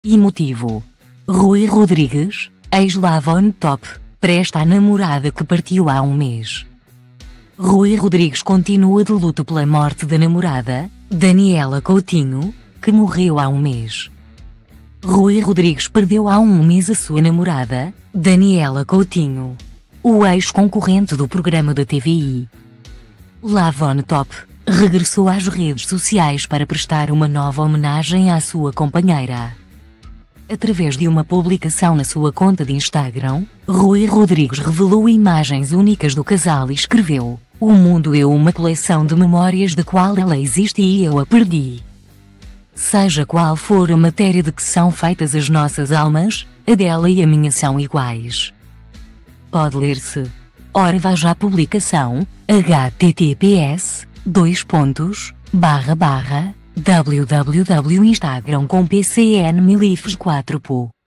E motivo: Rui Rodrigues, ex-Lavone Top, presta a namorada que partiu há um mês. Rui Rodrigues continua de luto pela morte da namorada, Daniela Coutinho, que morreu há um mês. Rui Rodrigues perdeu há um mês a sua namorada, Daniela Coutinho, o ex-concorrente do programa da TVI. Lavone Top regressou às redes sociais para prestar uma nova homenagem à sua companheira. Através de uma publicação na sua conta de Instagram, Rui Rodrigues revelou imagens únicas do casal e escreveu: "O mundo é uma coleção de memórias da qual ela existe e eu a perdi. Seja qual for a matéria de que são feitas as nossas almas, a dela e a minha são iguais." Pode ler-se. Ora veja a publicação, https://www.instagram.com/pcnmilifes4po